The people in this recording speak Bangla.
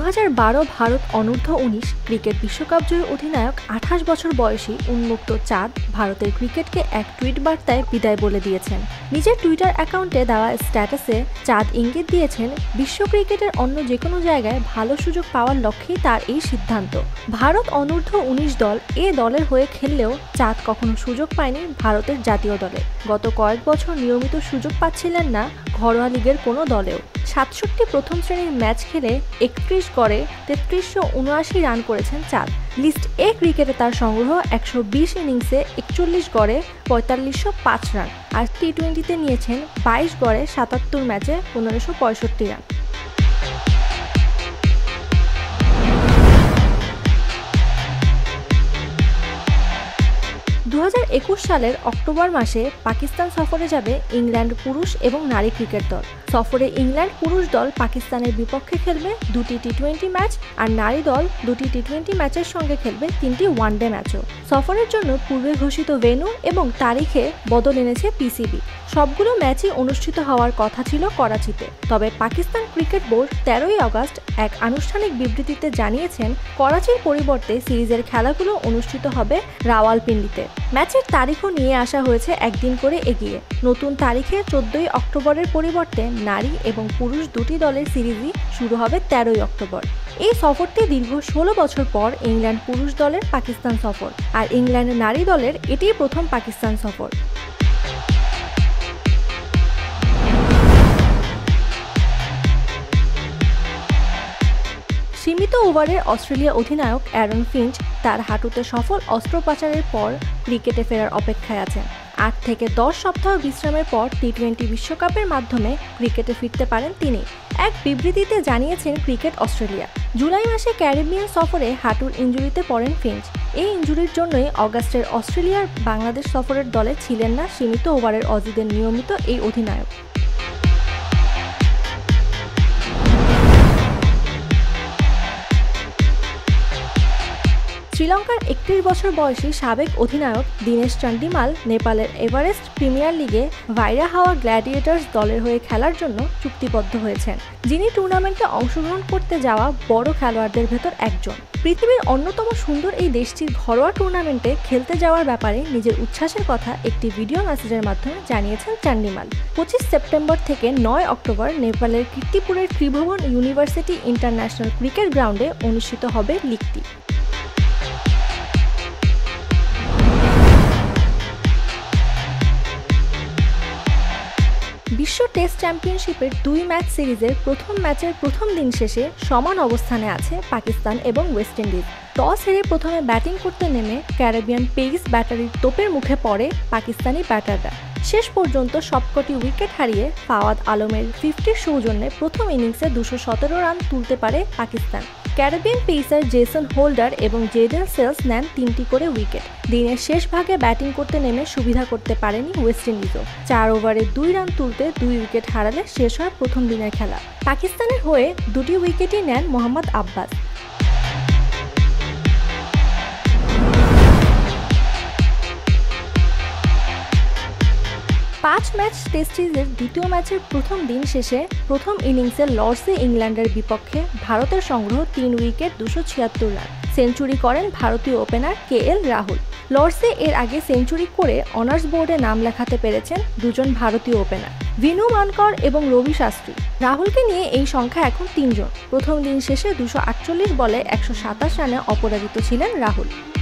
2012 ভারত অনূর্ধ্ব-19 ক্রিকেট বিশ্বকাপ জয়ী অধিনায়ক 28 বছর বয়সী উন্মুক্ত চাঁদ ভারতের ক্রিকেটকে এক টুইট বার্তায় বিদায় বলে দিয়েছেন। নিজের টুইটার অ্যাকাউন্টে দেওয়া স্ট্যাটাসে চাঁদ ইঙ্গিত দিয়েছেন, বিশ্ব ক্রিকেটের অন্য যে কোনো জায়গায় ভালো সুযোগ পাওয়ার লক্ষ্যেই তার এই সিদ্ধান্ত। ভারত অনূর্ধ্ব-19 দল এ দলের হয়ে খেললেও চাঁদ কখনো সুযোগ পায়নি ভারতের জাতীয় দলে। গত কয়েক বছর নিয়মিত সুযোগ পাচ্ছিলেন না ঘরোয়া লিগের কোনো দলেও। 67 প্রথম শ্রেণীর ম্যাচ খেলে 31 গড়ে 3379 রান করেছেন চাঁদ। লিস্ট এ ক্রিকেটে তার সংগ্রহ 120 ইনিংসে 41 গড়ে 4505 রান, আর টি-20তে নিয়েছেন 22 গড়ে 77 ম্যাচে 1565 রান। সালের অক্টোবর মাসে পাকিস্তান সফরে যাবে ইংল্যান্ড পুরুষ এবং নারী ক্রিকেট দল। সফরে ইংল্যান্ড পুরুষ দল পাকিস্তানের বিপক্ষে খেলবে 2টি টি-20 ম্যাচ, আর নারী দল 2টি টি-20 ম্যাচের সঙ্গে খেলবে 3টি ওয়ানডে ম্যাচও। সফরের জন্য পূর্বে ঘোষিত ভেন্যু এবং তারিখে বদল এনেছে পিসিবি। সবগুলো ম্যাচই অনুষ্ঠিত হওয়ার কথা ছিল করাচিতে, তবে পাকিস্তান ক্রিকেট বোর্ড 13ই আগস্ট এক আনুষ্ঠানিক বিবৃতিতে জানিয়েছেন, করাচির পরিবর্তে সিরিজের খেলাগুলো অনুষ্ঠিত হবে রাওয়ালপিন্ডিতে। ম্যাচের তারিখও নিয়ে আসা হয়েছে একদিন করে এগিয়ে। নতুন তারিখে 14ই অক্টোবরের পরিবর্তে নারী এবং পুরুষ দুটি দলের সিরিজই শুরু হবে 13ই অক্টোবর। এই সফরটি দীর্ঘ 16 বছর পর ইংল্যান্ড পুরুষ দলের পাকিস্তান সফর, আর ইংল্যান্ড নারী দলের এটিই প্রথম পাকিস্তান সফর। সীমিত ওভারের অস্ট্রেলিয়া অধিনায়ক অ্যারন ফিঞ্চ তার হাঁটুতে সফল অস্ত্রোপচারের পর ক্রিকেটে ফেরার অপেক্ষায় আছেন। 8 থেকে 10 সপ্তাহ বিশ্রামের পর টি-20 বিশ্বকাপের মাধ্যমে ক্রিকেটে ফিরতে পারেন তিনি। এক বিবৃতিতে জানিয়েছেন ক্রিকেট অস্ট্রেলিয়া, জুলাই মাসে ক্যারিবিয়ান সফরে হাঁটুর ইনজুরিতে পড়েন ফিঞ্চ। এই ইনজুরির জন্যই অগাস্টের অস্ট্রেলিয়ার বাংলাদেশ সফরের দলে ছিলেন না সীমিত ওভারের অজিদের নিয়মিত এই অধিনায়ক। শ্রীলঙ্কার 31 বছর বয়সী সাবেক অধিনায়ক দীনেশ চান্ডিমাল নেপালের এভারেস্ট প্রিমিয়ার লিগে ভাইরা হাওয়া গ্ল্যাডিয়েটার্স দলের হয়ে খেলার জন্য চুক্তিবদ্ধ হয়েছেন, যিনি টুর্নামেন্টে অংশগ্রহণ করতে যাওয়া বড় খেলোয়াড়দের ভেতর একজন। পৃথিবীর অন্যতম সুন্দর এই দেশটির ঘরোয়া টুর্নামেন্টে খেলতে যাওয়ার ব্যাপারে নিজের উচ্ছ্বাসের কথা একটি ভিডিও মেসেজের মাধ্যমে জানিয়েছেন চান্ডিমাল। 25 সেপ্টেম্বর থেকে 9 অক্টোবর নেপালের কীর্তিপুরের ত্রিভুবন ইউনিভার্সিটি ইন্টারন্যাশনাল ক্রিকেট গ্রাউন্ডে অনুষ্ঠিত হবে লিগটি। বিশ্ব টেস্ট চ্যাম্পিয়নশিপের 2 ম্যাচ সিরিজের প্রথম ম্যাচের প্রথম দিন শেষে সমান অবস্থানে আছে পাকিস্তান এবং ওয়েস্ট ইন্ডিজ। টস হেরে প্রথমে ব্যাটিং করতে নেমে ক্যারিবিয়ান পেস ব্যাটারির তোপের মুখে পড়ে পাকিস্তানি ব্যাটাররা। শেষ পর্যন্ত সবকটি উইকেট হারিয়ে ফাওয়াদ আলমের 50 সৌজন্যে প্রথম ইনিংসে 217 রান তুলতে পারে Pakistan. Caribbean pacer Jason Holder এবং জেডেন সেলস নেন 3টি করে উইকেট। দিনের শেষ ভাগে ব্যাটিং করতে নেমে সুবিধা করতে পারেনি ওয়েস্ট ইন্ডিজও। 4 ওভারে 2 রান তুলতে 2 উইকেট হারালে শেষ হয় প্রথম দিনের খেলা। পাকিস্তানের হয়ে 2টি উইকেটই নেন মোহাম্মদ আব্বাস। পাঁচ ম্যাচ টেস্ট সিরিজের দ্বিতীয় ম্যাচের প্রথম দিন শেষে প্রথম ইনিংসে লর্ডসে ইংল্যান্ডের বিপক্ষে ভারতের সংগ্রহ 3 উইকেট 276 রান। সেঞ্চুরি করেন ভারতীয় ওপেনার কেএল রাহুল। লর্ডসে এর আগে সেঞ্চুরি করে অনার্স বোর্ডে নাম লেখাতে পেরেছেন দুজন ভারতীয় ওপেনার, ভিনু মানকর এবং রবি শাস্ত্রী। রাহুলকে নিয়ে এই সংখ্যা এখন 3 জন। প্রথম দিন শেষে 248 বলে 127 রানে অপরাজিত ছিলেন রাহুল।